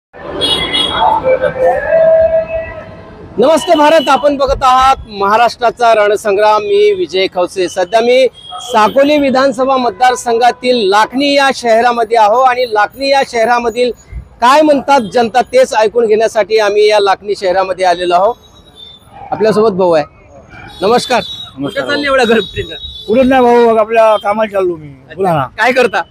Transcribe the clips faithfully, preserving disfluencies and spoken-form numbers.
नमस्ते भारत, आपण बघत आहात महाराष्ट्राचा रणसंग्राम। मी विजय खवसे। सध्या मी साकोली विधानसभा मतदारसंघातील लाखनी या शहरामध्ये आहो आणि लाखनी या शहरामधील काय म्हणतात जनता तेच ऐकून घेण्यासाठी आम्ही या लाखनी शहरामध्ये आलेलो आहो। आपल्यासोबत भाऊ आहे। नमस्कार। नमस्कार। चालले एवढा गडबडीनं? कुठं नाही भाऊ, आपल्या कामाला चाललो मी। बोला ना। काय करता?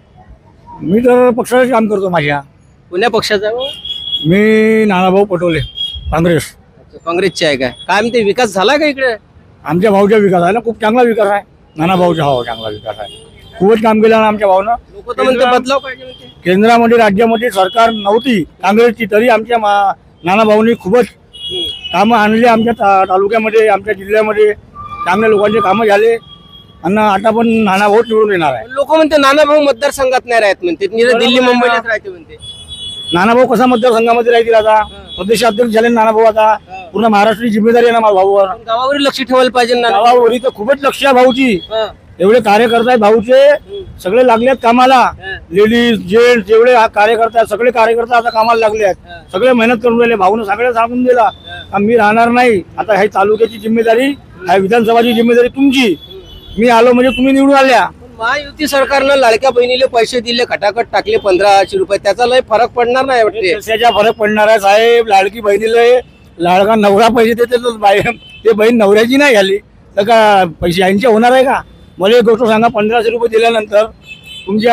मी तर पक्षाचं काम करतो माझ्या। कोण्या पक्षाचा आहे भाऊ? मी नानाभाऊ पटोले, काँग्रेस। काँग्रेसचे आहे काय? काय म्हणते, विकास झाला का इकडे? आमच्या भाऊचा विकास आहे ना, खूप चांगला विकास आहे। नानाभाऊचा हो चांगला विकास आहे, खूपच काम केलं ना आमच्या भाऊनं। लोक तर म्हणते बदलाव पाहिजे म्हणते। केंद्रामध्ये राज्यामध्ये सरकार नव्हती काँग्रेसची, तरी आमच्या नानाभाऊंनी खूपच कामं आणली आमच्या ता तालुक्यामध्ये, आमच्या जिल्ह्यामध्ये चांगल्या लोकांचे कामं झाले आणि आता पण नानाभाऊ निवडून येणार आहे। लोक म्हणते नानाभाऊ मतदारसंघात नाही राहत म्हणते, निरे दिल्ली मुंबईलाच राहते म्हणते। नानाभाऊ कसा मतदारसंघामध्ये राहतील? आता प्रदेशाध्यक्ष झाले नानाभाऊ, आता पूर्ण महाराष्ट्राची जिम्मेदारी आहे ना माझ्या भाऊवर। गावावर लक्ष ठेवायला पाहिजे ना। गावावरी तर खूपच लक्ष आहे भाऊची। एवढे कार्यकर्ते आहेत भाऊचे, सगळे लागले आहेत कामाला। लेडीज जेंट्स जेवढे कार्यकर्ते आहेत सगळे कार्यकर्ते आता कामाला लागले आहेत, सगळे मेहनत करून राहिले। भाऊने सगळे सांगून दिला मी राहणार नाही, आता ह्या तालुक्याची जिम्मेदारी, ह्या विधानसभाची जिम्मेदारी तुमची। मी आलो म्हणजे तुम्ही निवडून आल्या। महायुती सरकारनं लाडक्या बहिणीला पैसे दिले, खटाखट टाकले पंधराशे रुपये, त्याचा लय फरक पडणार नाही वाटते? त्याचा फरक पडणार आहे साहेब। लाडकी बहिणीला लाडका नवरा पैसे देते, ते बहीण नवऱ्याची नाही झाली तर का पैसे यांचे होणार आहे का? मला एक गोष्ट सांगा, पंधराशे रुपये दिल्यानंतर तुमच्या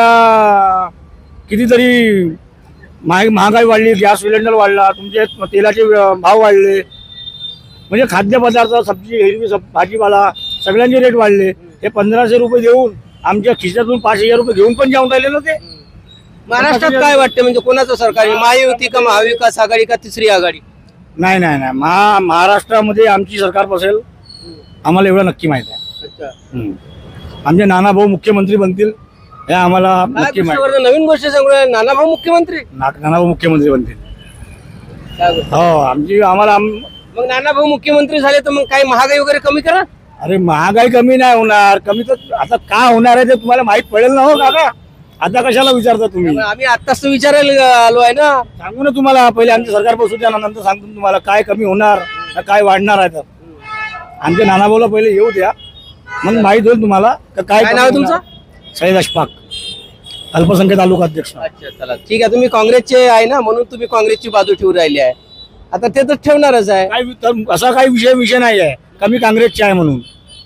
कितीतरी महाग महागाई वाढली, गॅस सिलेंडर वाढला, तुमचे तेलाचे भाव वाढले, म्हणजे खाद्यपदार्थ, सब्जी, हिरवी सब भाजीपाला सगळ्यांचे रेट वाढले। हे पंधराशे रुपये देऊन आमच्या खिशातून पाच हजार रुपये घेऊन पण जाऊन राहिले ना ते। महाराष्ट्रात काय वाटतं, म्हणजे कोणाचं सरकार, महायुती का महाविकास आघाडी का तिसरी आघाडी? नाही नाही नाही महा महाराष्ट्रामध्ये आमची सरकार बसेल, आम्हाला एवढं नक्की माहित आहे। आमचे नानाभाऊ मुख्यमंत्री बनतील हे आम्हाला नक्की माहिती आहे। नवीन गोष्ट सांगू, नानाभाऊ मुख्यमंत्री? नानाभाऊ मुख्यमंत्री बनतील हो आमची आम्हाला। मग नानाभाऊ मुख्यमंत्री झाले तर मग काय महागाई वगैरे कमी करा? अरे महागाई कमी नाही होणार, कमी तर आता का होणार आहे ते तुम्हाला माहित पडेल ना हो काका। आता कशाला विचारता तुम्ही? आम्ही आताच तर विचारायला आलो आहे ना। सांगू ना तुम्हाला, पहिले आमचे सरकार बसू द्या, नंतर सांगतो तुम्हाला काय कमी होणार काय वाढणार आहे। तर आमच्या नानाभाऊला पहिले येऊ द्या, मग माहित होईल तुम्हाला काय नाव तुमचं? सैयद अशफाक, अल्पसंख्याक तालुका अध्यक्ष। अच्छा चला ठीक आहे, तुम्ही काँग्रेसचे आहे ना म्हणून तुम्ही काँग्रेसची बाजू ठेवून राहिली आहे, आता ते तर ठेवणारच आहे। काय असा काही विषय विषय नाही आहे कमी काँग्रेसचे आहे म्हणून।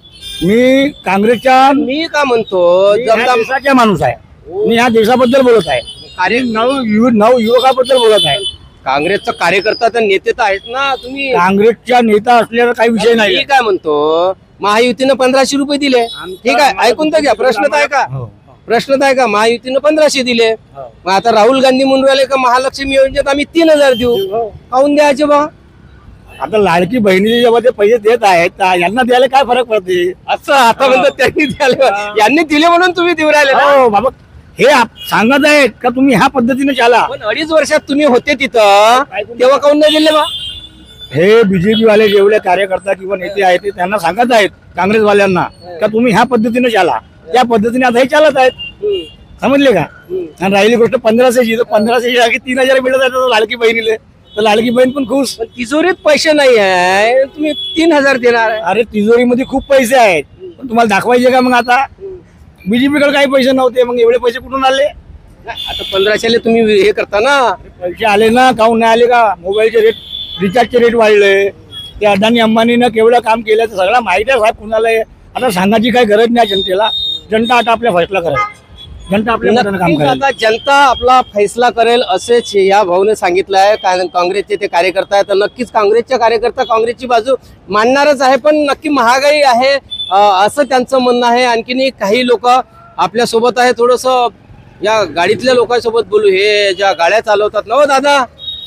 मी काँग्रेसच्या मी का म्हणतो, जमदा देशाचा माणूस आहे, मी ह्या देशाबद्दल बोलत आहे, कार्य नव नव युवकाबद्दल बोलत आहे। काँग्रेसचा कार्यकर्ता तर नेते तर आहेत ना तुम्ही। काँग्रेसच्या नेता असलेला काही विषय नाही। मी काय म्हणतो, महायुतीनं पंधराशे रुपये दिले, ठीक आहे, ऐकून तर घ्या, प्रश्न तर आहे का? प्रश्न तर आहे का? महायुतीनं पंधराशे दिले, मग आता राहुल गांधी म्हणून राहिले का महालक्ष्मी योजनेत आम्ही तीन हजार देऊ, काहून द्यायचे बा? आता लाडकी बहिणी जेव्हा ते पैसे देत आहेत यांना द्यायला काय फरक पडते? असं आता म्हणतात त्यांनी द्यायला, यांनी दिले म्हणून तुम्ही देऊ राहिले ना? हो बाबा, हे सांगत आहेत का तुम्ही ह्या पद्धतीने चाला। पण अडीच वर्षात तुम्ही होते तिथं, तेव्हा काहून नाही दिले बा? हे बीजेपी वाले जेवढे कार्यकर्ता किंवा नेते आहेत ते त्यांना सांगत आहेत काँग्रेसवाल्यांना का तुम्ही ह्या पद्धतीने चाला, त्या पद्धतीने आता हे चालत आहेत, समजले का? आणि राहिली गोष्ट पंधराशेची, तर पंधराशे जागी तीन हजार मिळत आहेत लाडकी बहिणीले, तर लाडकी बहीण पण खुश। तिजोरीत पैसे नाही आहे, तुम्ही तीन हजार देणार? अरे तिजोरीमध्ये खूप पैसे आहेत, पण तुम्हाला दाखवायचे का? मग आता बीजेपीकडे काही पैसे नव्हते, मग एवढे पैसे कुठून आले? आता पंधराशेले तुम्ही हे करता ना, पैसे आले ना, काहून नाही आले का? मोबाईलचे रेट, रिचार्जचे रेट वाढले, ते अदानी अंबानीनं केवढं काम केलं ते सगळं माहिती आहे साहेब कुणाला। आता सांगायची काही गरज नाही जनतेला, जनता आता आपल्या फैसला करेल, जनता आपल्या मतानं काम करेल। आता जनता आपला फैसला करेल असेच या भाऊने सांगितलं आहे। काँग्रेसचे ते कार्यकर्ता आहेत, तर नक्कीच काँग्रेसच्या कार्यकर्ता काँग्रेसची बाजू मांडणारच आहे, पण नक्की महागाई आहे असं त्यांचं म्हणणं आहे। आणखीन काही लोक आपल्या सोबत आहे, थोडस या गाडीतल्या लोकांसोबत बोलू। हे ज्या गाड्या चालवतात ना, हो दादा,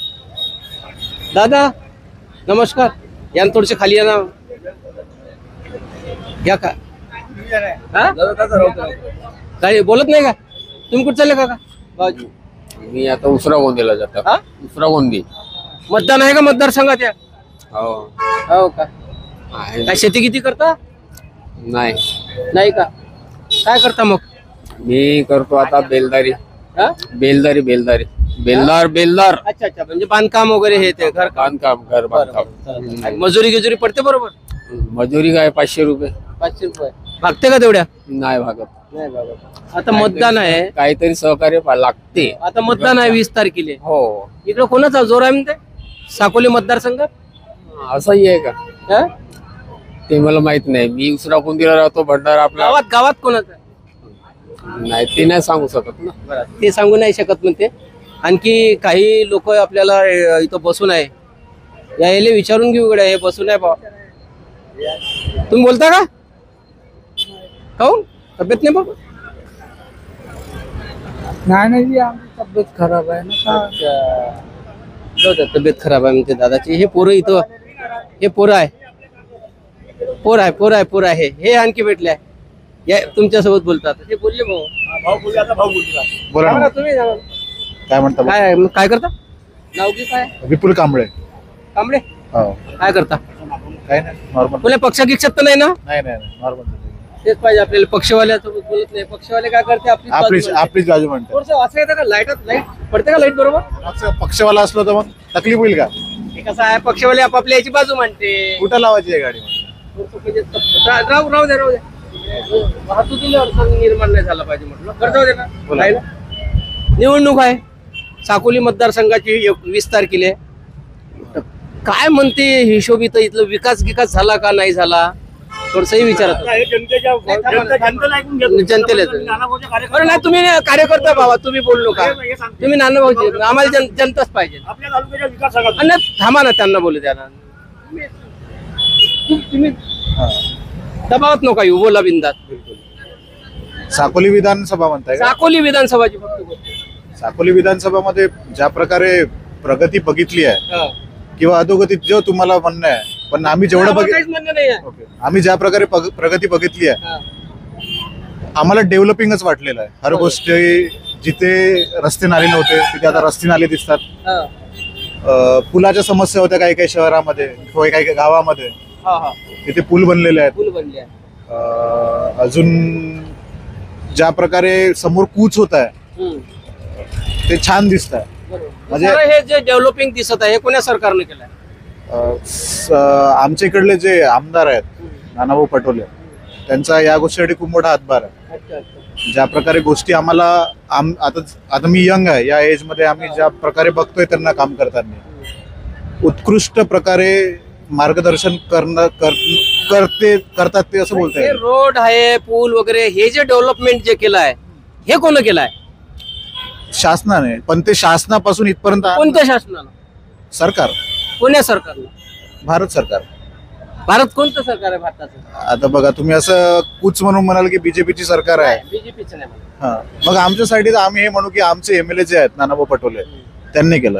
दादा नमस्कार, या थोडेसे खाली या ना, या का काही बोलत नाही का? तुम्ही कुठे चालले काका? मी आता उसरा गोंदीला जातो। हा? उसरा गोंदी मतदान आहे का मतदारसंघात? या हो हो का? आहे। काय शेती किती करता? नाही नाही का? काय करता मग? मी करतो आता बेलदारी। हा? बेलदारी बेलदारी बेलदार बेलदार अच्छा अच्छा, म्हणजे बांधकाम वगैरे हे ते घर बांधकाम घर बांधकाम मजुरी गिजुरी पडते बरोबर. मजुरी काय पाचशे रुपये पाचशे रुपये भागते का तेवढ्या? नाही भागत. नाही भागत. आता मतदान आहे, काहीतरी सहकार्य पा- लागते. आता मतदान आहे वीस तारखेला. हो इकडे कोणाचा जोर आहे म्हणते साकोली मतदारसंघात? असंही आहे का हा? ते मला माहित नाही. मी उसरा कोंदीला राहतो भंडारा आपला. गावात गावात कोणाचा आहे? नाही ते नाही सांगू शकत ना. ते सांगू नाही शकत म्हणते. आणखी काही लोक आपल्याला अ, इथं बसून आहे, यायले विचारून घेऊ इकडे. हे बसून आहे बा. तुम्ही बोलता का? काहून तब्येत नाही बाबा? नाही नाही आमची तब्येत खराब आहे ना. जाऊ द्या, तब्येत खराब आहे म्हणते दादाची. हे पोरं इथं, हे पोरं आहे, पोर आहे पोर आहे पोर आहे. हे आणखी भेटले आहे, या तुमच्यासोबत बोलतात. हे बोलले भाऊ. भाऊ बोलले आता भाऊ बोलले बोला सांगा ना, ना तुम्ही, सांगा. काय म्हणता काय आहे? मग काय करता? नाव की काय? विपुल कांबळे. कांबळे हो काय करता? काय नाही नॉर्मल. बोले पक्ष गिक्षत तर नाही ना? नाही नाही नॉर्मल. तेच पाहिजे आपल्याला. पक्षवाल्यासोबत बोलत नाही. पक्षवाले काय करते? आपली आपली आपलीच बाजू म्हणते. थोडंसं असं येतं का, लाईटात लाईट पडते का? लाईट बरोबर. असं पक्षवाला असलो तर मग तकलीफ होईल का? हे कसं आहे, पक्षवाले आपापल्या याची बाजू मांडते. कुठं लावायची आहे गाडी? थोडंसं म्हणजे रा- राहू राहू द्या राहू द्या. वाहतुकीला अडचण निर्माण नाही झाला पाहिजे म्हटलं. बरं जाऊ दे ना. बोला. आहे ना? निवडणूक आहे साकोली मतदारसंघाची एक- वीस तारखेला आहे. तर काय म्हणते हिशोब इथं? इथलं विकास विकास झाला का नाही झाला? थोडसंही विचारत हे जनतेच्या नाही, थांबा ना. जनतेला ऐकून घेतो. जनतेला येतो. नानाभाऊचे कार्यकर्ते बरं नाही, तुम्ही कार्यकर्ता बाबा, तुम्ही बोललो का? हे- हे सांगते. तुम्ही नाना भाऊजी, आम्हाला जन- जनताच पाहिजे. आपल्या तालुक्याच्या विकासासाठी आणि नाही, थांबा ना, त्यांना बोलू द्या ना. तुम्ही- तुम्ही दबावात नका येऊ, बोला बिंदात. साकोली विधानसभा म्हणताय का? साकोली विधानसभाची फक्त गोष्ट. साकोली विधानसभामध्ये ज्या प्रकारे प्रगती बघितली आहे हा. किंवा अधोगती जो तुम्हाला म्हणणं आहे, पण आम्ही जेवढं आम्हाला बघित काहीच म्हणणं नाही आहे. ओके. आम्ही ज्या प्रकारे पग- प्रगती बघितली आहे, हा. आम्हाला डेव्हलपिंगच वाटलेलं आहे. हर गोष्टी जिथे रस्ते नाले नव्हते तिथे आता रस्ते नाले दिसतात. हा. अं, पुलाच्या समस्या होत्या काही काही शहरामध्ये किंवा काही काही गावामध्ये, हा, हा. तिथे पूल बनलेले आहेत. पूल बनले आहे. अं, अजून ज्या प्रकारे समोर कूच होत आहे हम्म. ते छान दिसत आहे. बरोबर. म्हणजे- सगळं हे जे डेव्हलपिंग दिसत आहे, हे कोण्या सरकारने केलं आहे? आमच्या इकडले जे आमदार आहेत नानाभाऊ पटोले, त्यांचा या गोष्टीसाठी खूप मोठा हातभार आहे. अच्छा अच्छा. ज्या प्रकारे गोष्टी आम्हाला आम आता आता मी यंग आहे, या एज मध्ये आम्ही ज्या प्रकारे बघतोय त्यांना काम करताना उत्कृष्ट प्रकारे मार्गदर्शन करणं कर- करते करतात ते असं बोलता हे येईल. रोड आहे, पूल वगैरे, हे जे डेव्हलपमेंट जे केलं आहे, हे कोण केलं आहे? शासनाने, पण ते शासनापासून इथपर्यंत आ- कोणत्या शासनानं? सरकार, कोण्या सरकारनं? भारत सरकार. भारत कोणतं सरकार आहे भारताचं? आता बघा, तुम्ही असं कूच म्हणून म्हणाल की बीजेपीची सरकार आहे. बीजेपीचं नाही म्हणत. हा, मग आमच्यासाठी तर आम्ही हे म्हणू की आमचे एमएलए जे आहेत नानाभाऊ पटोले, त्यांनी केलं.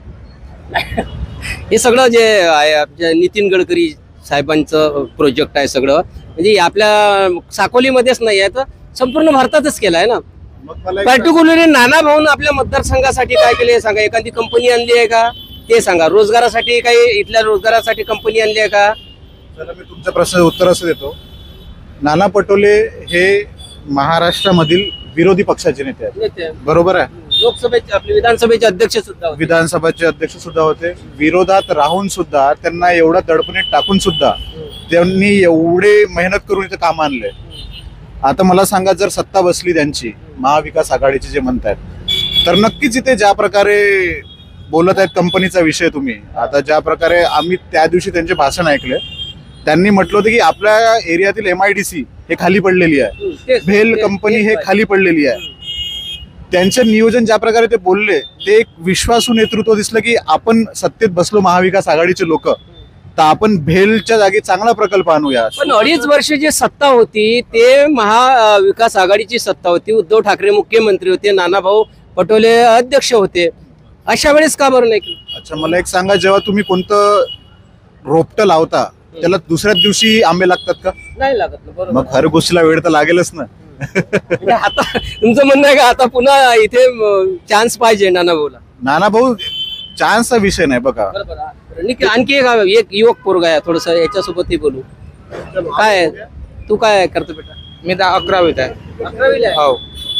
हे सगळं जे आहे आपल्या नितीन गडकरी साहेबांचं प्रोजेक्ट आहे सगळं, म्हणजे आपल्या साकोलीमध्येच नाही आहे, तर संपूर्ण भारतातच केलं आहे ना. मग मला एक सांगा. पर्टिक्युलरली नाना भाऊन आपल्या मतदारसंघासाठी काय केले हे सांगा. एखादी कंपनी आणली आहे का ते सांगा. रोजगारासाठी काही इथल्या रोजगारासाठी कंपनी आणली आहे का? चला, मी तुमच्या प्रश्नाचं उत्तर असं देतो. नाना पटोले हे महाराष्ट्रामधील विरोधी पक्षाचे नेते आहेत, नेते. बरोबर आहे. लोकसभेचे आपले विधानसभेचे अध्यक्ष सुद्धा होते. विधानसभाचे अध्यक्ष सुद्धा होते. विरोधात राहून सुद्धा त्यांना एवढा दडपणे टाकून सुद्धा त्यांनी एवढे मेहनत करून इथे काम आणले. आता मला सांगा, जर सत्ता बसली त्यांची महाविकास आघाडीची जे म्हणतायत, तर नक्कीच इथे ज्या प्रकारे बोलत आहेत कंपनीचा विषय, तुम्ही आता ज्या प्रकारे आम्ही त्या दिवशी त्यांचे भाषण ऐकले, त्यांनी म्हटलं होतं की आपल्या एरियातील एमआयडीसी हे खाली पडलेली आहे, हम्म, तेच- भेल तेच- कंपनी तेच हे पाहिजे. खाली पडलेली आहे. त्यांचे नियोजन ज्या प्रकारे ते बोलले, ते एक विश्वासू नेतृत्व दिसलं की आपण सत्तेत बसलो महाविकास आघाडीचे लोक, तर आपण भेलच्या जागी चांगला प्रकल्प आणूया. पण अडीच वर्ष जी सत्ता होती ते महाविकास आघाडीची सत्ता होती. उद्धव ठाकरे मुख्यमंत्री होते, नानाभाऊ पटोले अध्यक्ष होते. अशा वेळेस का बरं नाही केलं? अच्छा, मला एक सांगा, जेव्हा तुम्ही कोणतं रोपटं लावता त्याला दुसऱ्याच दिवशी आंबे लागतात का? नाही लागत ना, बरोबर. मग हर गोष्टीला वेळ तर लागेलच ना. म्हणजे आता तुमचं म्हणणं आहे का आता पुन्हा इथे चान्स पाहिजे नाना भाऊला? नाना भाऊ, चान्सचा विषय नाही बघा. बरोबर. आणि- आणखी एक एक युवक पोरगा आहे, थोडस याच्यासोबतही बोलू. काय आहे? तू काय करतो बेटा? मी दहा अकरावीत आहे. अकरावीला आहे. हो.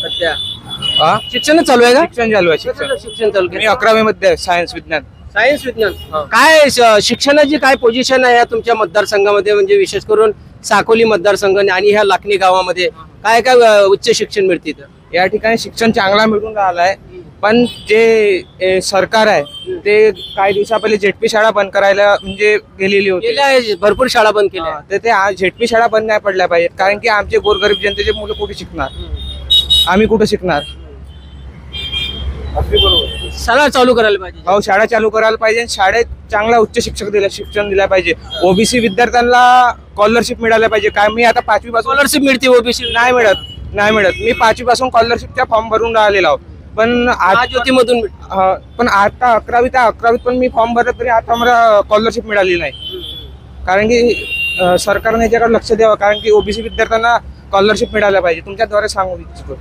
सध्या हा? शिक्षण चालू आहे का? शिक्षण चालू आहे शिक्षण शिक्षण चालू मी अकरावी मध्ये आहे, सायन्स विज्ञान. सायन्स विज्ञान. काय श- शिक्षणाची काय पोझिशन आहे या तुमच्या मतदारसंघामध्ये, म्हणजे विशेष करून साकोली मतदारसंघ आणि ह्या लाखनी गावामध्ये काय काय अ, उच्च शिक्षण मिळते इथं? या ठिकाणी शिक्षण चांगला मिळून राहिलाय, पण जे ए, सरकार आहे ते काही दिवसा पहिले झेडपी शाळा बंद करायला म्हणजे गेलेली होती. गेल्या आहे, भरपूर शाळा बंद केल्या हा, तर ते आ- झेडपी शाळा बंद नाही पडल्या पाहिजेत, कारण की आमचे गोरगरीब जनतेचे मुलं कुठे शिकणार, आम्ही कुठे शिकणार. शाळा चालू करायला पाहिजे. हो, शाळा चालू करायला पाहिजे, शाळेत चांगला उच्च शिक्षक दिला शिक्षण दिलं पाहिजे. ओबीसी विद्यार्थ्यांना स्कॉलरशिप मिळाल्या पाहिजे. काय मी आता पाचवी पासून स्कॉलरशिप मिळते ओबीसी नाही मिळत नाही मिळत मी पाचवी पासून स्कॉलरशिपचा फॉर्म भरून राहिलेला आहो, पण आज ज्योती मधून हा, पण आता अकरावी त्या अकरावीत पण मी फॉर्म भरला तरी आता मला स्कॉलरशिप मिळाली नाही, कारण की अं, सरकारने याच्याकडे लक्ष द्यावं, कारण की ओबीसी विद्यार्थ्यांना स्कॉलरशिप मिळायला पाहिजे. तुमच्याद्वारे सांगू इच्छितो.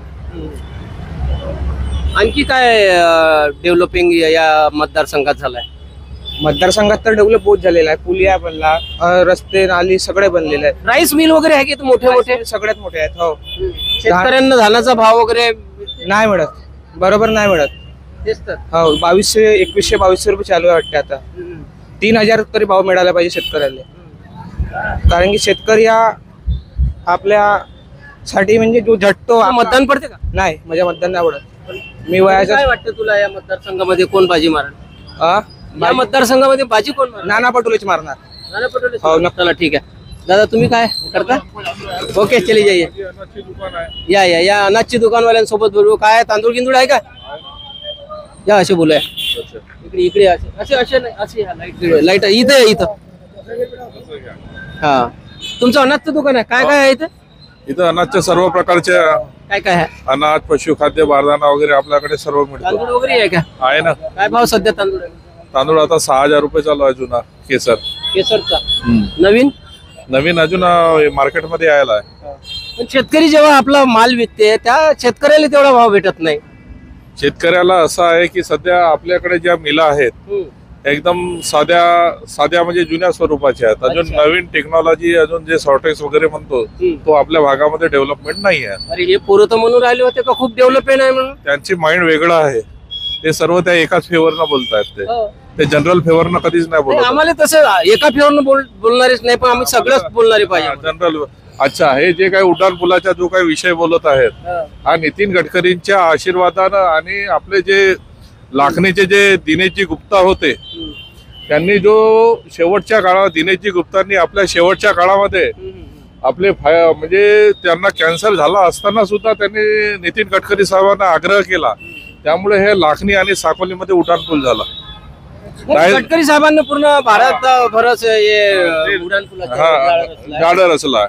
आणखी काय डेव्हलपिंग या मतदारसंघात झालाय? मतदारसंघात तर डेव्हलप बहुत झालेला आहे. पुलिया बनला, अं, रस्ते नाली सगळे बनलेले आहेत. राईस मिल वगैरे आहे की इथं मोठे मोठे? सगळ्यात मोठे आहेत. हो, शेतकऱ्यांना धानाचा भाव वगैरे नाही मिळत, बरोबर नाही मिळत. तेच तर. हो, बावीसशे एकवीसशे बावीसशे रुपये चालू आहे वाटते आता. तीन हजार तरी भाव मिळाला पाहिजे शेतकऱ्याला, कारण की शेतकरी हा आपल्यासाठी म्हणजे जो झटतो. तुला मतदान पडते का? नाही, माझ्या मतदान नाही आवडत. मी वयाच्या काय वाटतं तुला या मतदारसंघामध्ये कोण बाजी मारणार? आ? या मतदारसंघामध्ये बाजी कोण मारणार? नाना पटोलेच मारणार. नाना पटोले. हो, हो, चला ठीक आहे. दादा तुम्ही काय करता? ओके, चली जाइए. या या या अनाजची दुकानवाल्यांसोबत बोलू. काय तांदूळ गिंदूळ आहे का? या असे बोलूया. इकडे इकडे असे असे असे नाही, असे या लाईट लाईट इथं आहे, इथं. हा, तुमचं अनाजचं दुकान आहे. काय काय आहे इथं? इथं अनाजच्या सर्व प्रकारचे काय काय आहे? अनाज पशुखाद्य बारदाना वगैरे आपल्याकडे सर्व मिळतो. तांदूळ वगैरे आहे का? आहे ना. काय भाव सध्या तांदूळ आहे? तांदूळ आता सहा हजार रुपये चालू आहे जुना केसर. केसरचा नवीन नवीन अजून मार्केटमध्ये यायला आहे. पण शेतकरी जेव्हा आपला माल विकते त्या शेतकऱ्याला तेवढा भाव भेटत नाही. शेतकऱ्याला असं आहे की सध्या आपल्याकडे ज्या मिला आहेत एकदम साध्या साध्या म्हणजे जुन्या स्वरूपाच्या आहेत. अजून अच्छा. नवीन टेक्नॉलॉजी अजून जे शॉर्टेज वगैरे म्हणतो हम्म. तो आपल्या भागामध्ये डेव्हलपमेंट नाही आहे. अरे हे पोरं तर म्हणून राहिले होते का खूप डेव्हलपमेंट आहे म्हणून. त्यांची माइंड वेगळं आहे. ते सर्व त्या एकाच फेवरनं बोलतायत. ते हो. ते जनरल फेवरनं कधीच नाही नाही, बोलत. आम्हाला तसं एका फेवरनं बोल बोलणारेच नाही, पण आम्ही सगळंच बोलणारे पाहिजे. जनरल. अच्छा, हे जे काही उड्डाण पुलाचा जो काही विषय बोलत आहेत हा नितीन गडकरींच्या आशीर्वादानं आणि आपले जे लाखनीचे जे दिनेशजी गुप्ता होते त्यांनी जो शेवटच्या काळात दिनेशजी गुप्तांनी आपल्या शेवटच्या काळामध्ये आपले फाय म्हणजे त्यांना कॅन्सर झाला असताना सुद्धा त्यांनी नितीन गडकरी साहेबांना आग्रह केला, त्यामुळे हे लाखनी आणि साकोलीमध्ये उड्डाण पूल झाला. गडकरी साहेबांनी पूर्ण भारत भरच हे उड्डाण पुलाचं हा, जाळं रचलंय. जाळं रचला.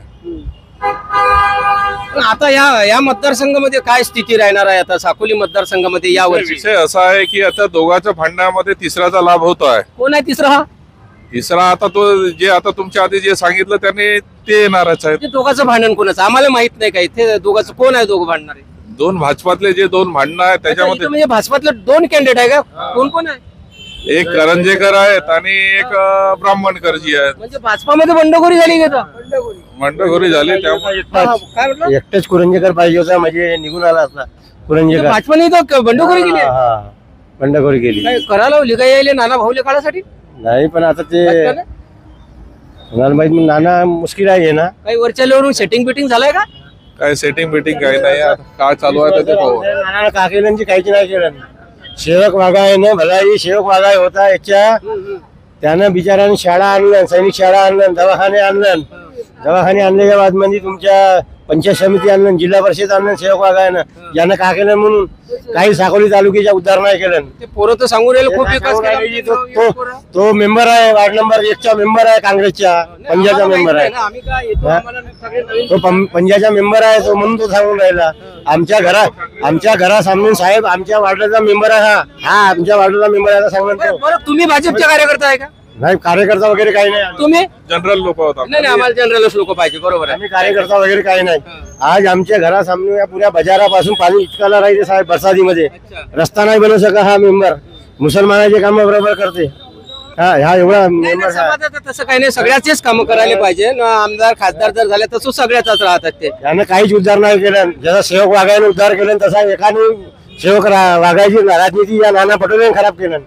पण आता या या मतदारसंघामध्ये काय स्थिती राहणार आहे आता साकोली मतदारसंघामध्ये यावर्षी? विषय असा आहे की आता दोघांच्या भांडणामध्ये तिसऱ्याचा लाभ होतो आहे. कोण आहे तिसरा? हा तिसरा आता तो जे आता तुमच्या आधी जे सांगितलं त्याने ते येणारच आहेत. ते दोघांचं भांडण कोणाचं आम्हाला माहित नाही. काय ते दोघांचं कोण आहे? दोघं भांडणारे दोन भाजपातले जे दोन भांडणं आहेत त्याच्यामध्ये त्याच्यामध्ये म्हणजे भाजपातले दोन कॅन्डिडेट आहे का? कोण कोण आहे? एक करंजेकर आहेत आणि एक अं, ब्राह्मणकरजी आहेत. म्हणजे भाजपामध्ये बंडखोरी झाली का? मंडखोरी झाली त्यामुळे काय म्हटलं? एकटेच कुरंजेकर पाहिजे होता, म्हणजे निघून आला असता कुरंजेकर. भाजपाने इथं बंडखोरी केली आहे? हा, बंडखोरी केली काय करायला लिगा यायले नाना भाऊले काढासाठी? नाही, पण आता ते भाजपाने? कोणाला माहित, मग नाना मुश्किल आहे ना. काही वरच्या लेवलवरून सेटिंग बिटिंग झालंय का? काय सेटिंग बिटिंग काही नाही. आता काय चालू आहे ते पाहू. नाना का केलं म्हणजे काहीच नाही केलं. सेवक वागाय ना भलाई सेवक वागाय होता याच्या, त्यानं बिचारानं शाळा आणलं, सैनिक शाळा आणलं, दवाखाने आणलं. दवाखाने आणल्याच्या बाद म्हणजे तुमच्या पंचायत समिती आणलं, जिल्हा परिषद आणलं सेवक वागायनं. यानं का केलं म्हणून काही साकोली तालुक्याच्या उद्धार नाही केलं. ते पोरं तर सांगून राहिले खूप विकास सांगून केला. राहिली, तो तो- तो मेंबर आहे, वार्ड नंबर एकचा मेंबर आहे, काँग्रेसच्या पंजाचा आम्हाला मेंबर माहित आहे. नाही ना, आम्ही काय येतो, हा? आम्हाला सगळे नवीन- तो पं- पंजाचा मेंबर आहे, तो म्हणून तो सांगून राहिला. आमच्या घरात आमच्या घरासामने साहेब आमच्या वार्डाचा मेंबर आहे. हा हा आमच्या वार्डाचा मेंबर आहे सांगून बरं बरं, तुम्ही भाजपचे कार्यकर्ता आहे का? नाही, कार्यकर्ता वगैरे काही नाही. तुम्ही? जनरल लोक होता. नाही नाही, आम्हाला जनरलच लोक पाहिजे. बरोबर आहे. आम्ही कार्यकर्ता वगैरे काही नाही. आज आमच्या घरासामने या पुऱ्या बाजारापासून पाणी इतकाला राहिले साहेब बरसातीमध्ये. अच्छा. रस्ता नाही बनवू शकत हा मेंबर. मुसलमानाचे काम बरोबर करते. हा ह्या एवढा नाही, नाही, मेंबर समाजाचं तसं काही नाही, सगळ्याचेच काम करायला पाहिजे न आमदार खासदार जर झाले तसं सगळ्याचाच राहतात ते. त्यानं काहीच उद्धार नाही केलं. जसा सेवक वाघायने उद्धार केलं तसा एकाने सेवक रा- वाघायची राजनीती या नाना पटोले खराब केलं.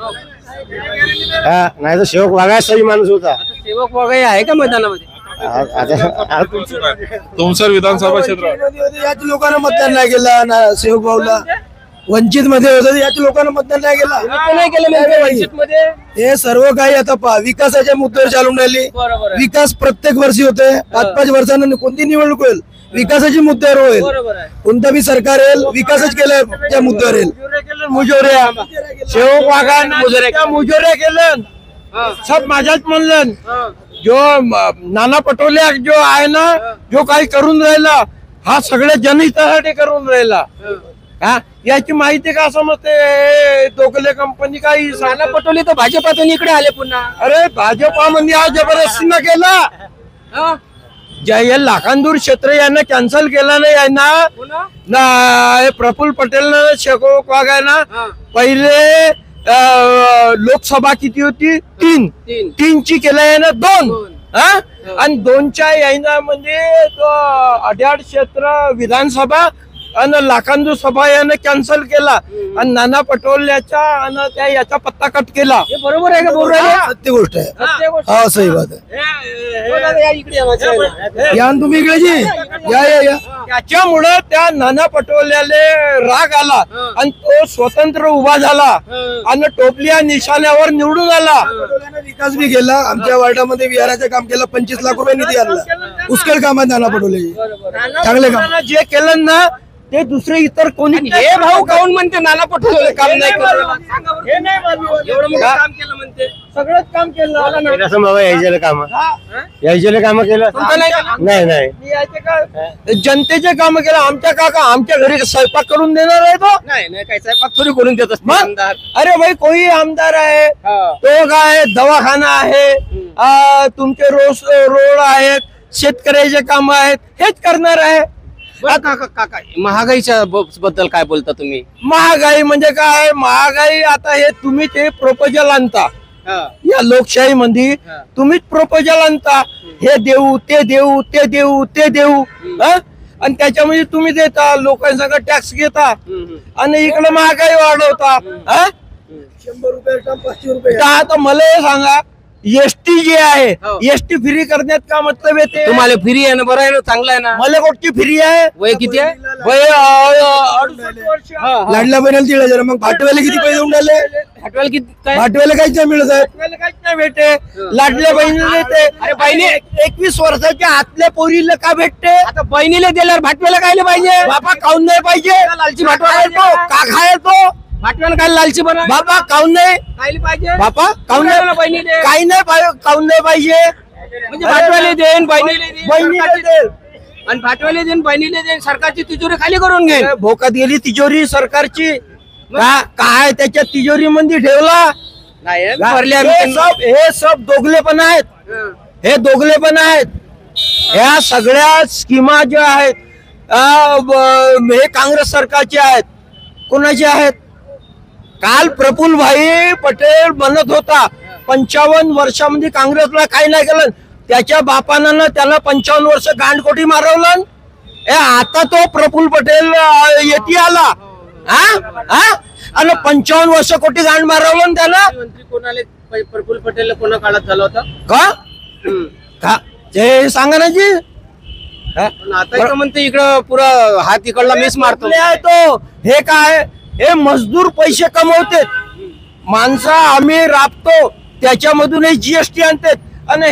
हा नाही तर सेवक वाघाय सही माणूस होता. आता सेवक वगैरे आहे का मैदानामध्ये? आ- आता आ- तुमसर विधानसभा क्षेत्र याच लोकांना मतदान नाही केलं ना सेवक भाऊला. वंचित मध्ये होतं याच लोकांना मतदान नाही केलं. इथं नाही केलं म्हणजे वंचितमध्ये? हे सर्व काही आता पहा विकासाच्या मुद्द्यावर चालून राहिली. बरोबर आहे. विकास प्रत्येक वर्षी होते. पाच पाच वर्षांना कोणती निवडणूक होईल विकासाची मुद्द्यावर होईल. बरोबर आहे. कोणता बी सरकार येईल विकासच केलं त्या मुद्द्यावर येईल. मुजोऱ्या सेवक वाघांना मुजोऱ्या. मुजोऱ्या केलं हा. सब माझ्याच म्हणलं. हा. जो म- नाना पटोले जो आहे ना जो काही करून राहिला हा सगळ्या जनहितासाठी करून राहिला. हा याची माहिती का समजते हे दोघले कंपनी काही नाना पटोले तर भाजपातून इकडे आले पुन्हा. अरे भाजपामध्ये हा जबरदस्तीनं केला. हा? ज्या या लाखांदूर क्षेत्र यानं कॅन्सल केला नाही यांना पुन्हा? ना हे प्रफुल्ल पटेल ना शेवक वाघायना हा. पहिले अं, लोकसभा किती होती तीन तीन. तीनची केलं यानं दोन दोन. हा आणि दोनच्या यामध्ये तो अड्याड क्षेत्र विधानसभा आणि लाखांदूर सभा यानं कॅन्सल केला आणि नाना पटोलेच्या आणि त्या याचा पत्ता कट केला. हे बरोबर आहे का बोल राहिले? सत्य गोष्ट आहे. सत्य गोष्ट. हा सही बात आहे. बोला ना, या इकडे या, वाचा ना. या न तुम्ही इकडे जी या या या त्याच्यामुळे त्या नाना पटोल्याले राग आला आणि तो स्वतंत्र उभा झाला आणि टोपल्या निशाण्यावर निवडून आला. विकास बी केला आमच्या वार्डामध्ये विहाराचं काम केलं. पंचवीस लाख रुपये निधी आणला. पुष्कळ काम आहे नाना पटोले चांगले काम जे केलं ना ते दुसरे इतर कोणी आणि हे भाऊ काऊन म्हणते नाना पटोले काम नाही करत? सांगा बरं. एवढं मोठं काम केलं म्हणते. सगळंच काम केलं. असं बाबा यायचे काम यायचे काम केलं तुमचं नाही केलं? नाही नाही जनतेचे काम केलं. आमच्या काका आमच्या घरी स्वयंपाक करून देणार आहे तो. नाही नाही काय स्वयंपाक थोडी करून देत असते मग? आमदार. अरे भाई कोई आमदार आहे हा. तो काय दवाखाना आहे आ, तुमचे रोज रोड आहेत शेतकऱ्याचे काम आहेत हेच करणार आहे. बरं काका काका महागाईच्या ब- बद्दल काय बोलता तुम्ही? महागाई म्हणजे काय महागाई आता हे तुम्ही ते प्रपोजल आणता हा. या लोकशाही मध्ये हा. तुम्हीच प्रपोजल आणता हे देऊ ते देऊ ते देऊ ते देऊ हा? आणि त्याच्यामध्ये तुम्ही देता लोकांसंग टॅक्स घेता हम्म. आणि इकडे महागाई वाढवता हा? शंभर रुपये पाचशे रुपये आता मला हे सांगा एसटी जे आहे हो. एसटी फ्री करण्यात का मतलब येते तुम्हाला फ्री आहे ना? बरं आहे ना? चांगलं आहे ना? मला कोणती फ्री आहे वय किती आहे? वय अ, अडुसष्ट वर्ष. लाडल्या बहिणीला तिला जरा मग भाटवाले किती पैसे देऊन राहिले हटवाल किती काय? भाटवाले काहीच नाही मिळत आहे. भाटवाले काहीच नाही भेटते लाडल्या बहिणीला देते. अरे बहिणी एकवीस वर्षाच्या आतल्या पोरीला का भेटते आता बहिणीला दिल्यावर भाटव्याला काय पाहिजे? बाबा काऊन नाही पाहिजे लालची भाटवा काय तो का खाय तो भाटव्याला काय लालची बना बाबा काऊन नाही खायला पाहिजे? बापा काऊन बहिणीला नाही बहिणीले. काही नाही पाहिजे काऊन नाही पाहिजे म्हणजे भाटव्याला देईन बहिणीला देईन, बहिणीला सरकारची- दे. आणि भाटव्याला देईन बहिणीला देईन सरकारची तिजोरी खाली करून घेईन. भोकात गेली तिजोरी सरकारची का काय त्याच्या तिजोरी मध्ये ठेवला नाही का? भरले हे आम्ही. सब हे सब दोघले पण आहेत. हं. हे दोघले पण आहेत. ह्या सगळ्या स्कीमा ज्या आहेत अ, ब- हे काँग्रेस सरकारचे आहेत. कोणाचे आहेत? काल प्रफुल्ल भाई पटेल म्हणत होता पंचावन्न वर्षामध्ये काँग्रेसला काही नाही केलं. त्याच्या बापानं ना त्याला पंचावन्न वर्ष गांडकोटी मारवलं. ए आता तो प्रफुल्ल पटेल अ, येती आला हा हा आणि पंचावन्न वर्ष कोटी गांड मारवलं ना त्याला मंत्री कोणाला प- प्रफुल्ल पटेल कोणा काळात झाला होता? का हं. का ते सांगा ना जी हा? पण आता इकडं म्हणते इकडं पुरा हात इकडला मीच मारतो. कुठले आहे तो हे काय हे मजदूर पैसे कमवतात माणसं आम्ही राबतो त्याच्यामधूनही जीएसटी आणतात आणि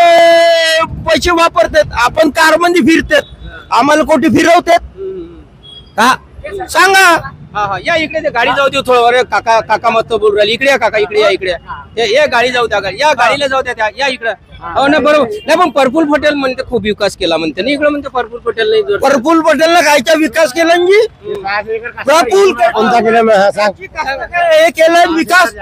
हे पैसे वापरतात. आपण कार मध्ये फिरतात आम्हाला कोटी फिरवतात का सांगा. हा हा या इकडे ते गाडी जाऊ दे थोडं. अरे काका काका मत बोलू राहिले. इकडे या काका इकडे या इकडे या. ये गाडी जाऊ द्या गाडी या गाडीला जाऊ द्या त्या या इकडे. हो ना बरोबर नाही पण प्रफुल्ल पटेल म्हणते खूप विकास केला म्हणते ना इकडे म्हणते प्रफुल्ल पटेल नाही जोर- प्रफुल्ल पटेलनं कायचा विकास केला जी प्रफुल्ल कोणता केला सांग हे केलं विकास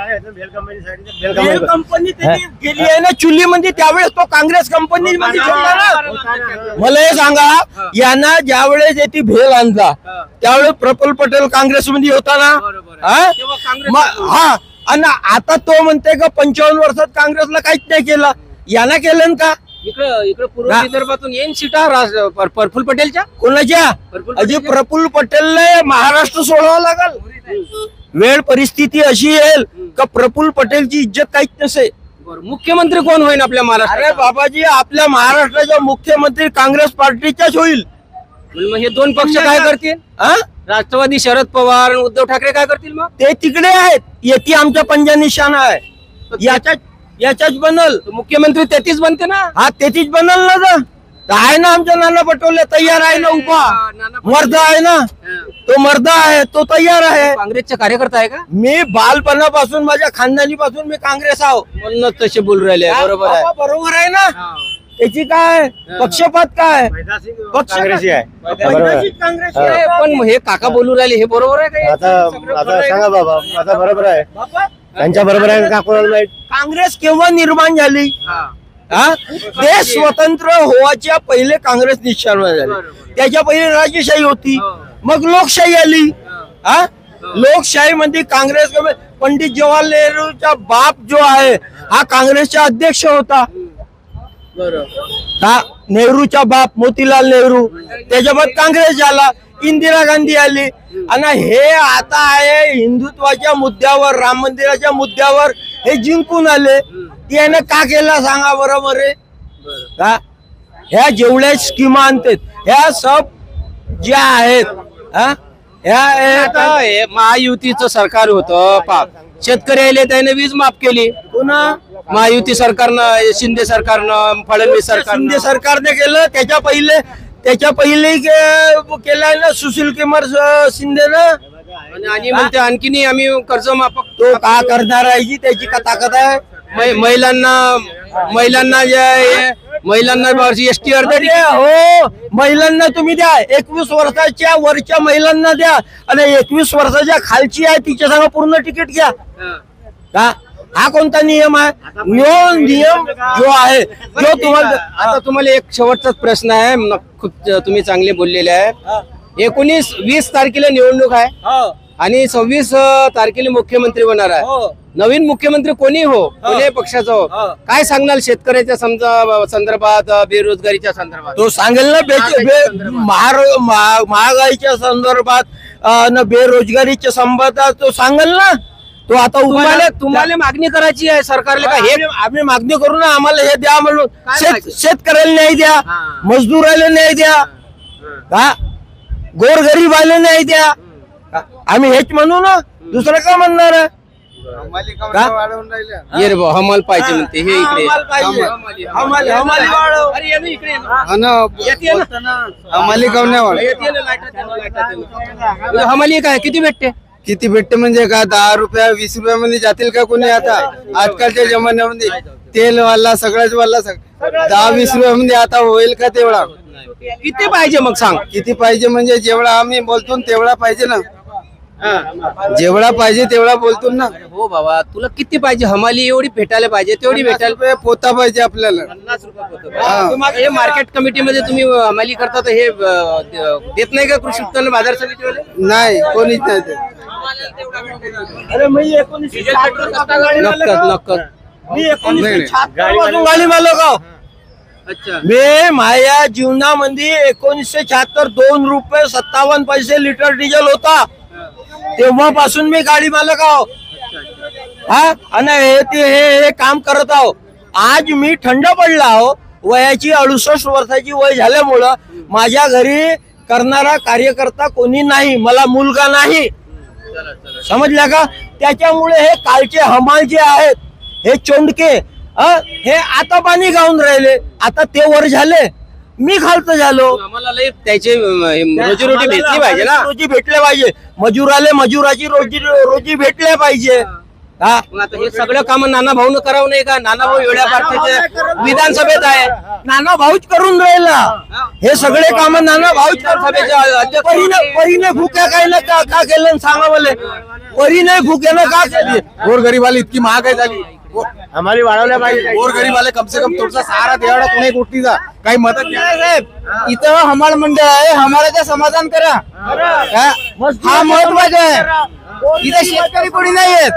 बेल कंपनी त्याची गेली आहे ना चुलीमध्ये त्यावेळेस तो काँग्रेस कंपनी मध्ये ठेवला ना. मला हे सांगा यांना ज्यावेळेस येते भेल आणला त्यावेळेस प्रफुल्ल पटेल काँग्रेसमध्ये होता ना बरोबर हा? आहे. तेव्हा काँग्रेस म- हा आणि आता तो म्हणते का पंचावन्न वर्षात काँग्रेसला काहीच नाही केलं, यानं केलं का? इकडं इकडं पूर्व विदर्भातून येईन सीटा राज- पर- प्रफुल्ल पटेलच्या कोणाच्या? प्रफुल्ल अजी पटेलच्या? प्रफुल्ल पटेलला महाराष्ट्र सोडावं लागल. वेळ परिस्थिती अशी येईल का प्रफुल्ल पटेलची इज्जत काहीच नसे. बरं, मुख्यमंत्री कोण होईल आपल्या अरे महाराष्ट्रात? बाबाजी, आपल्या महाराष्ट्राचा मुख्यमंत्री काँग्रेस पार्टीचाच होईल. मग हे दोन पक्ष काय करतील? हा? राष्ट्रवादी शरद पवार आणि उद्धव ठाकरे काय करतील मग? ते तिकडे आहेत, येते आमचा पंजा निशाणा आहे. याच्याच याच्याच बनल. तर मुख्यमंत्री तेहतीस बनते ना. हा तेथीच बनल ना. तर तर आहे ना आमच्या नाना पटोले तयार आहे ना उभा. नाना पटोले. मर्द आहे ना, तो मर्द आहे, तो तयार आहे. काँग्रेसचे कार्यकर्ता आहे का? मी बालपणापासून माझ्या खानदानी पासून मी काँग्रेस आहो. म्हणूनच तसे बोलू राहिले. बरोबर आहे. बाबा, बरोबर आहे ना. त्याची काय पक्षपात काय? पक्ष काँग्रेसी आहे. वैधानिक काँग्रेस आहे. पण हे काका बोलू राहिले हे बरोबर आहे का? आता आता सांगा बाबा, आता बरोबर आहे. त्यांच्या बरोबर आहे का कोणाला माहित? काँग्रेस केव्हा निर्माण झाली? हा? देश स्वतंत्र होवाच्या पहिले काँग्रेस निश्चय झाली. त्याच्या पहिले राजेशाही होती, मग लोकशाही आली. हा? लोकशाही मध्ये काँग्रेस पंडित जवाहरलाल नेहरूचा बाप जो आहे हा काँग्रेसचा अध्यक्ष होता. हा नेहरूचा बाप मोतीलाल नेहरू, त्याच्याबाद काँग्रेस झाला, इंदिरा गांधी आली. आणि हे आता आहे हिंदुत्वाच्या मुद्द्यावर, राम मंदिराच्या मुद्द्यावर हे जिंकून आले. याने का केला सांगा बरोबर आहे का? ह्या जेवढ्या स्कीमा आणतात ह्या सब ज्या आहेत, हा ह्या आता हे महायुतीचं सरकार होतं पाप, शेतकरी आले त्याने वीज माफ केली. पुन्हा महायुती सरकारनं, शिंदे सरकारनं, फडणवीस सरकारनं. शिंदे सरकारने केलं. त्याच्या पहिले त्याच्या पहिले के- केलं ना सुशील कुमार शिंदेनं. आणि- आणि म्हणते आणखीन आम्ही कर्ज माफ. तो का करणार आहे जी, त्याची का ताकद आहे? मै- महिलांना महिलांना जे आहे, महिलांना एसटी अर्ध अरे हो, महिलांना तुम्ही द्या, एकवीस वर्षाच्या वरच्या महिलांना द्या, आणि एकवीस वर्षाच्या खालची आहे तिच्या संग पूर्ण तिकीट घ्या. का हा कोणता नियम आहे? यो नियम जो आहे जो तुम्हाला आता तुम्हाला एक शेवटचाच प्रश्न आहे. न- खूप तुम्ही चांगले बोललेले आहे. एकोणीस वीस तारखेला निवडणूक आहे आणि सव्वीस तारखेला मुख्यमंत्री होणार आहे. नवीन मुख्यमंत्री कोणी हो, कोणत्याही पक्षाचा हो, काय सांगणार शेतकऱ्याच्या समजा संदर्भात, बेरोजगारीच्या संदर्भात? तो सांगेल ना, बे- बे- महार- महा- महागाईच्या संदर्भात न बेरोजगारीच्या संदर्भात तो सांगेल ना. तो आता तुम्हाला उभारला. तुम्हाला मागणी करायची आहे सरकारला का हे? आम्ही आम्ही मागणी करू ना, आम्हाला हे द्या म्हणून. काय शेत मागणी? शेतकऱ्याला न्याय द्या, हा. मजदूराला न्याय द्या, का गोरगरीबाला न्याय द्या. का? आम्ही हेच म्हणू ना, दुसरं का म्हणणार आहे? का? ये रे भाऊ, हमाल पाहिजे म्हणते हे इकडे. हमाल पाहिजे. हमाली, हमाली, हमाली वाढव. अरे ये ना इकडे ये ना. येते ना. आम्हाला येते ना, लाईटात ये ना, लाईटात ये ना. हमाली काय किती भेटते? किती भेटते म्हणजे का? दहा रुपया वीस रुपयामध्ये जातील का कोणी? आता आजकालच्या जमान्यामध्ये तेल वाला सगळ्याच वाला सग- दहा वीस रुपयामध्ये आता होईल का तेवढा? किती पाहिजे मग सांग? किती पाहिजे म्हणजे जेवढा आम्ही बोलतो ना तेवढा पाहिजे ना. जेवढा पाहिजे तेवढा बोलतो ना. हो बाबा, तुला किती पाहिजे? हमाली एवढी भेटायला पाहिजे, तेवढी पन्नास भेटायला. रुपये पोता पाहिजे आपल्याला. तुम्हाला हे मार्केट कमिटीमध्ये तुम्ही हमाली करता तर हे अं, देत नाही का कृषी उत्पन्न बाजार समितीवाले? नाही, कोणीच नाही ते. अरे मी एकोणीसशे शहात्तर पासून गाडी मालक नक्कत आहो. नक्कत. मी एकोणीसशे शहात्तर पासून गाडी मालक आहो. अच्छा. मी माझ्या जीवनामध्ये एकोणीसशे शहात्तर दोन रुपये सत्तावन्न पैसे लिटर डिझेल होता, तेव्हापासून मी गाडी मालक आहो. हा आणि हे ते हे हे काम करत आहो. आज मी थंड पडला आहो. वयाची अडुसष्ट वर्षाची वय झाल्यामुळं माझ्या घरी करणारा कार्यकर्ता कोणी नाही, मला मुलगा नाही. समजल्या का? त्याच्यामुळे हे कालचे हमाल जे आहेत हे चोंडके अ, हे आता पाणी गाऊन राहिले. आता ते वर झाले, मी खालचं झालो. आम्हाला लय त्याचे रोजी रोटी भेटली पाहिजे ना. रोजी भेटले पाहिजे. मजुराले मजुराची रोजी रोजी भेटले पाहिजे. हा मग आता हे सगळं काम नाना भाऊन करावं नाही का? नाना भाऊ एवढ्या पार्टीचे विधानसभेत आहे. नाना भाऊच करून राहिला हे सगळे काम. नाना भाऊच सभेच्या अध्यक्ष परीने परीने भुक्या काय ना का का केलं सांगा मला. परीने भुक्यानं का केली? गोरगरीबाला इतकी महागाई झाली. आम्हाला वाढवल्या पाहिजे. गोरगरीबाला कम से कम थोडासा सहारा द्यावा कोणी गोष्टीचा काही मदत द्या. साहेब इथं हमाल मंडळ आहे हमालाचं समाधान करा हा हा महत्वाचा आहे. इथं शेतकरी कोणी नाही आहेत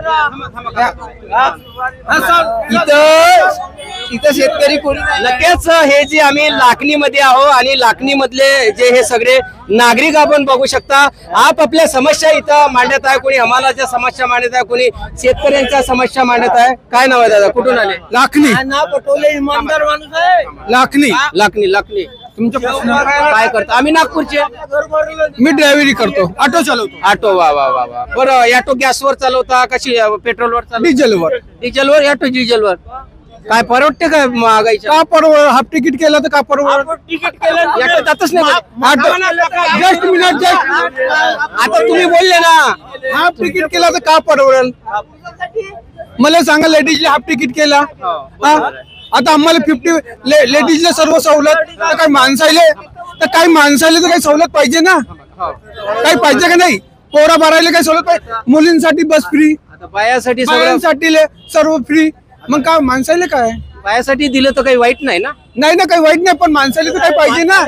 इथं इथं शेतकरी कोणी नाही. नक्कीच हे जे आम्ही लाखनी मध्ये आहो आणि लाखनी मधले जे हे सगळे नागरिक आपण बघू शकता आपापल्या समस्या इथं मांडत आहे. कोणी हमालाच्या समस्या मांडत आहे कोणी शेतकऱ्यांच्या समस्या मांडत आहे. काय नाव आहे दादा कुठून आले? लाखनी पटोले इमानदार माणूस आहे. लाखनी लाखनी लाखनी तुमच्या प्रश्न काय करता? आम्ही नागपूरचे मी ड्रायव्हरी करतो ऑटो चालवतो ऑटो वा वा वा वा बरं ऑटो गॅसवर चालवता कशी पेट्रोलवर चालवता? डिझेलवर. डिझेलवर ऑटो डिझेलवर काय परवडते काय महागाईच्या? का परवड हाफ तिकीट केलं तर का परवड ऑटो जातच नाही ऑटो जस्ट मिनिट जस्ट आता तुम्ही बोलले ना हाफ तिकीट केला तर का परवडेल मला सांगा. लेडीजला हाफ तिकीट केला हा? आता आम्हाला फिफ्टी लेडीजला सर्व सवलत तर काही माणसाले तर काही माणसाले तर काही सवलत पाहिजे ना. काही पाहिजे का नाही? पोरा भरायला काही सवलत पाहिजे. मुलींसाठी बस फ्री आता बायासाठी सगळं बायांसाठी ले- सर्व फ्री. मग काय माणसाले काय बायासाठी दिलं तर काही वाईट नाही ना. नाही ना काही वाईट नाही पण माणसाले तर काही पाहिजे ना.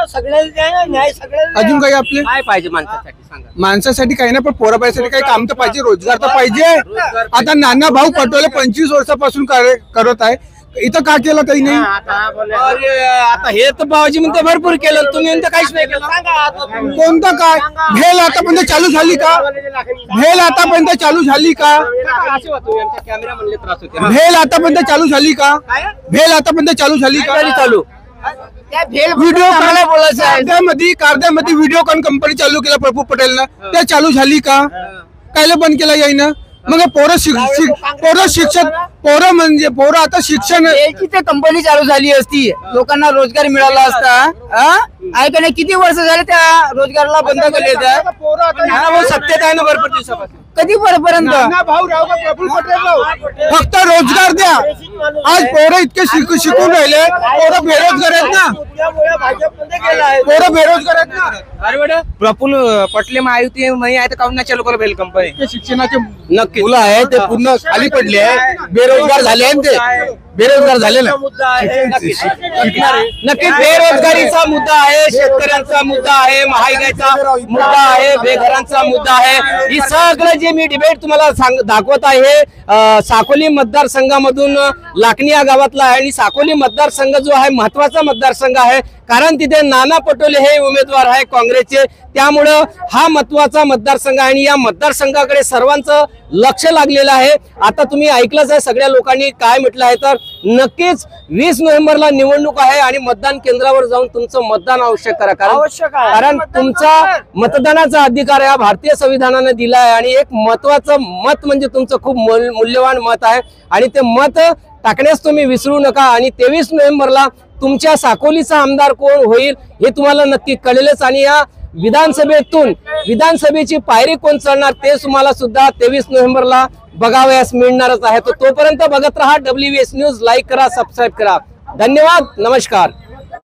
अजून काही आपले काय पाहिजे माणसासाठी सांगा? माणसासाठी काही नाही पण पोराबाईसाठी काही काम तर पाहिजे रोजगार तर पाहिजे. आता नाना भाऊ पटोले पंचवीस वर्षापासून कार्य करत आहे इथं का केलं काही नाही. अरे, आता हे तर बाबाजी म्हणते भरपूर केलं तुम्ही म्हणता काहीच नाही केलं. कोणतं काय भेल आतापर्यंत चालू झाली का? भेल आतापर्यंत चालू झाली का? कॅमेरा म्हणले त्रास होते भेल आतापर्यंत चालू झाली का? भेल आतापर्यंत चालू झाली का? चालू व्हिडिओ कारद्यामध्ये कारद्यामध्ये व्हिडिओकॉन कंपनी चालू केला प्रफुल्ल पटेलनं त्या चालू झाली का? कायला बंद केला यायनं? मग पोरं शिक्षण पोरं शिक्षण पोरं म्हणजे पोरं आता शिक्षण कंपनी चालू झाली असती लोकांना रोजगार मिळाला असता. आहे का नाही? किती वर्ष झाले त्या रोजगाराला बंद केले तर सत्तेत आहे ना भरपूर दिवसापासून. कधी पर्यंत फक्त रोजगार द्या. आज पोरं इतके शिकू शिकून राहिले पोरं बेरोजगार आहेत ना. पोरं बेरोजगार आहेत ना. अरे बेटा प्रफुल्ल पटले महायुती नाही आहे तर काऊन नाही चालू करा भेल कंपनी. ते शिक्षणाचे नक्की मुलं आहे ते पूर्ण खाली पडले आहे बेरोजगार झाले आहेत ते बेरोजगार झाले ना. नक्की बेरोजगारीचा मुद्दा आहे शेतकऱ्यांचा मुद्दा आहे महागाईचा मुद्दा आहे बेघरांचा मुद्दा आहे. ही सगळं जे मी डिबेट तुम्हाला सांग दाखवत आहे अं, साकोली मतदारसंघामधून लाखनी या गावातला आहे आणि साकोली मतदारसंघ जो आहे महत्वाचा मतदारसंघ आहे कारण तिथे नाना पटोले हे उमेदवार आहे काँग्रेसचे. त्यामुळं हा महत्वाचा मतदारसंघ आहे आणि या मतदारसंघाकडे सर्वांचं लक्ष लागलेलं आहे. आता तुम्ही ऐकलंच आहे सगळ्या लोकांनी काय म्हटलं आहे तर नक्कीच वीस नोव्हेंबरला निवडणूक आहे आणि मतदान केंद्रावर जाऊन तुमचं मतदान आवश्यक करा कारण कारण तुमचा मतदानाचा अधिकार हा भारतीय संविधानाने दिला आहे आणि एक महत्वाचं मत म्हणजे तुमचं खूप मूल्यवान मत आहे आणि ते मत टाकण्यास तुम्ही विसरू नका. आणि तेवीस नोव्हेंबरला तुमच्या साकोलीचा आमदार कोण होईल हे तुम्हाला नक्की कळेलच आणि या विधानसभेतून विधानसभेची पायरी कोण चढणार ते तुम्हाला सुद्धा तेवीस नोव्हेंबरला बघावयास मिळणारच आहे. तो तोपर्यंत बघत रहा डब्ल्यू एस न्यूज. लाईक करा सबस्क्राईब करा. धन्यवाद नमस्कार.